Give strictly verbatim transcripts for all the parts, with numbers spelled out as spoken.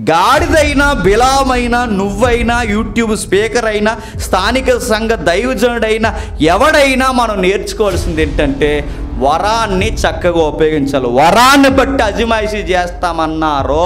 గాడిదైనా బిలామైనా నువ్వైనా YouTube speaker అయినా స్థానిక సంఘ దైవజనుడైనా ఎవడైనా మనం నేర్చుకోవాల్సింది ఏంటంటే వరాన్ని చక్కగా ఉపయోగించాలి. వరాన్ని బట్టి అజమాయిషీ చేస్తామన్నారో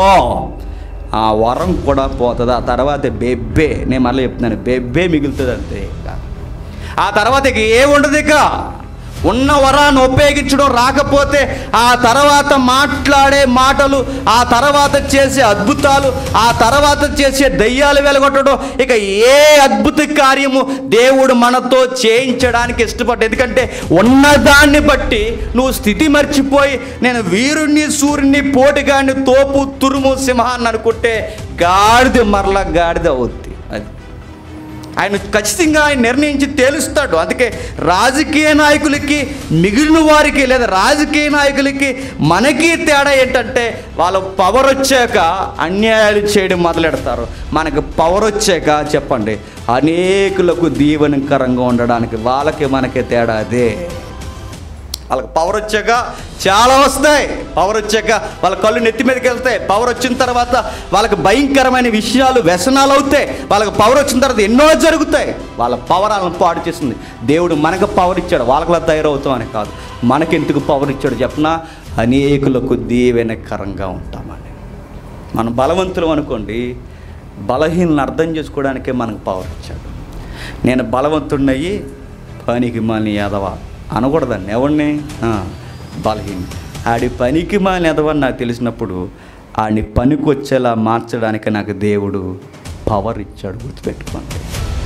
ఆ వరం కూడా పోతుంది. ఆ తర్వాత బెబ్బే, నేను మళ్ళీ చెప్తున్నాను, బెబ్బే మిగులుతుంది అంతే. ఇక ఆ తర్వాత ఇక ఏ ఉండదు. ఇక ఉన్న వరాన్ని ఉపయోగించడం రాకపోతే ఆ తర్వాత మాట్లాడే మాటలు, ఆ తర్వాత చేసే అద్భుతాలు, ఆ తర్వాత చేసే దయ్యాలు వెలగొట్టడం, ఇక ఏ అద్భుత కార్యము దేవుడు మనతో చేయించడానికి ఇష్టపడ్డ. ఎందుకంటే ఉన్నదాన్ని బట్టి నువ్వు స్థితి మర్చిపోయి నేను వీరుణ్ణి సూర్యుని పోటుగాడిని తోపు తురుము సింహాన్ని అనుకుంటే గాడిద మరలా గాడిద అవుద్ది. అది ఆయన ఖచ్చితంగా ఆయన నిర్ణయించి తేలుస్తాడు. అందుకే రాజకీయ నాయకులకి మిగిలిన వారికి లేదా రాజకీయ నాయకులకి మనకి తేడా ఏంటంటే వాళ్ళ పవర్ వచ్చాక అన్యాయాలు చేయడం మొదలెడతారు. మనకు పవర్ వచ్చాక చెప్పండి అనేకులకు దీవెనకరంగా ఉండడానికి వాళ్ళకి మనకి తేడా అదే. వాళ్ళకి పవర్ వచ్చాక చాలా వస్తాయి. పవర్ వచ్చాక వాళ్ళ కళ్ళు నెత్తి మీదకి వెళ్తాయి. పవర్ వచ్చిన తర్వాత వాళ్ళకి భయంకరమైన విషయాలు వ్యసనాలు అవుతాయి. వాళ్ళకి పవర్ వచ్చిన తర్వాత ఎన్నో జరుగుతాయి. వాళ్ళ పవర్ వాళ్ళని పాడు చేస్తుంది. దేవుడు మనకు పవర్ ఇచ్చాడు, వాళ్ళకిలా తయారవుతామని కాదు. మనకెందుకు పవర్ ఇచ్చాడు చెప్పినా అనేకులకు దీవెనకరంగా ఉంటామని. మనం బలవంతులు అనుకోండి, బలహీనలను అర్థం చేసుకోవడానికే మనకు పవర్ ఇచ్చాడు. నేను బలవంతుడినయ్యి పనికి మాలిన యాదవ అనకూడదండి. ఎవరిని? బలహీన ఆడి పనికి మాలిన ఎదవని నాకు తెలిసినప్పుడు ఆడిని పనికి వచ్చేలా మార్చడానికి నాకు దేవుడు పవర్ ఇచ్చాడు. గుర్తుపెట్టుకోండి.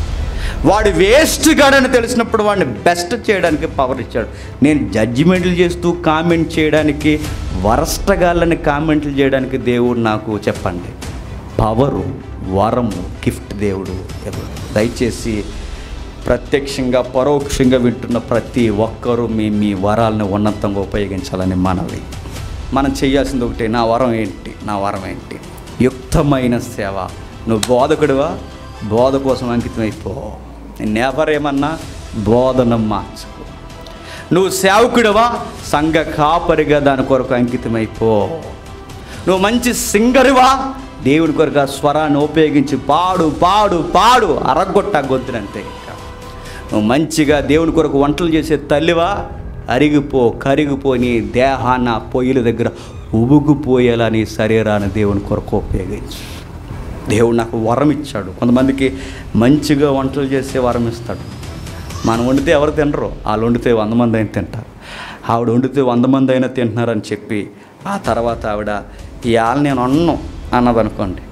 వాడు వేస్ట్ గాడని తెలిసినప్పుడు వాడిని బెస్ట్ చేయడానికి పవర్ ఇచ్చాడు. నేను జడ్జిమెంట్లు చేస్తూ కామెంట్ చేయడానికి, వరస్ట్ గాళ్ళని కామెంట్లు చేయడానికి దేవుడు నాకు చెప్పండి పవరు, వరము, గిఫ్ట్ దేవుడు ఎవరు. దయచేసి ప్రత్యక్షంగా పరోక్షంగా వింటున్న ప్రతి ఒక్కరూ మీ మీ వరాలను ఉన్నతంగా ఉపయోగించాలని మనవి. మనం చేయాల్సింది ఒకటి, నా వరం ఏంటి, నా వరం ఏంటి? యుక్తమైన సేవ. నువ్వు బోధకుడివా, బోధ కోసం అంకితమైపో. నెవర్ ఏమన్నా బోధన మార్చుకో. నువ్వు సేవకుడివా, సంఘ కాపరిగా దాని కొరకు అంకితమైపో. నువ్వు మంచి సింగరువా, దేవుడి కొరకు స్వరాన్ని ఉపయోగించి పాడు పాడు పాడు అరగొట్ట గొంతునంతే. నువ్వు మంచిగా దేవుని కొరకు వంటలు చేసే తల్లివా, అరిగిపో కరిగిపో, నీ దేహాన్న పొయ్యిల దగ్గర ఉబుకుపోయేలా నీ శరీరాన్ని దేవుని కొరకు ఉపయోగించు. దేవుడు నాకు వరం ఇచ్చాడు. కొంతమందికి మంచిగా వంటలు చేసే వరం ఇస్తాడు. మనం వండితే ఎవరు తినరు, వాళ్ళు వండితే వంద మంది అయినా తింటారు. ఆవిడ వండితే వంద మంది అయినా తింటున్నారని చెప్పి ఆ తర్వాత ఆవిడ ఈ ఆళ్ళు నేను వండను అన్నదనుకోండి.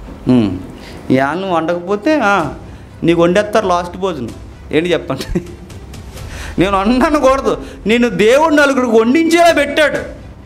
ఈ ఆళ్ళను వండకపోతే నీకు వండేస్తారు లాస్ట్ భోజనం. ఏంటి చెప్పండి? నేను వండనకూడదు, నేను దేవుడు నలుగురికి వండించేలా పెట్టాడు.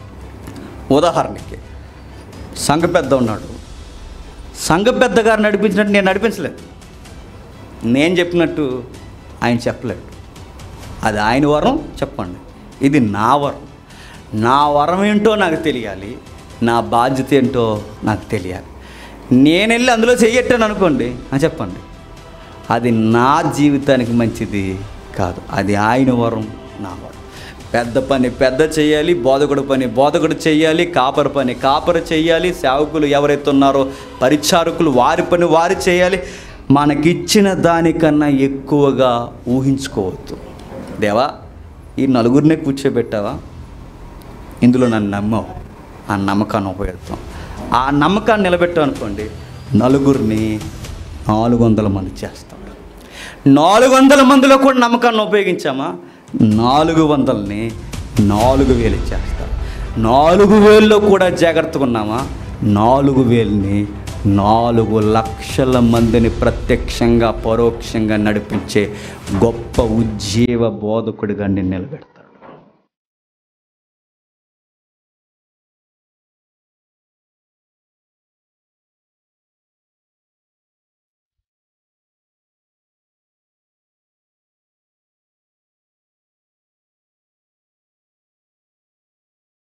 ఉదాహరణకి సంఘ పెద్ద ఉన్నాడు, సంఘ పెద్ద గారు నడిపించినట్టు నేను నడిపించలేదు, నేను చెప్పినట్టు ఆయన చెప్పలేడు. అది ఆయన వరం. చెప్పండి, ఇది నా వరం. నా వరం ఏంటో నాకు తెలియాలి, నా బాధ్యత ఏంటో నాకు తెలియాలి. నేను వెళ్ళి అందులో చెయ్యట్టాను అనుకోండి, చెప్పండి, అది నా జీవితానికి మంచిది కాదు. అది ఆయన వరం, నా వరం. పెద్ద పని పెద్ద చేయాలి, బోధకుడు పని బోధకుడు చేయాలి, కాపరి పని కాపరి చేయాలి, సేవకులు ఎవరైతే ఉన్నారో పరిచారకులు వారి పని వారు చేయాలి. మనకిచ్చిన దానికన్నా ఎక్కువగా ఊహించుకోవద్దు. దేవా, ఈ నలుగురినే కూర్చోబెట్టావా, ఇందులో నన్ను నమ్మావు, ఆ నమ్మకాన్ని ఉపయోగిస్తాం. ఆ నమ్మకాన్ని నిలబెట్టావు అనుకోండి, నలుగురిని నాలుగు వందల మంది చేస్తాడు. నాలుగు వందల మందిలో కూడా నమ్మకాన్ని ఉపయోగించామా, నాలుగు వందలని నాలుగు వేలు చేస్తాడు. నాలుగు వేలలో కూడా జాగ్రత్తగా ఉన్నామా, నాలుగు వేలని నాలుగు లక్షల మందిని ప్రత్యక్షంగా పరోక్షంగా నడిపించే గొప్ప ఉజ్జీవ బోధకుడిగా నేను నిలబెడతాను.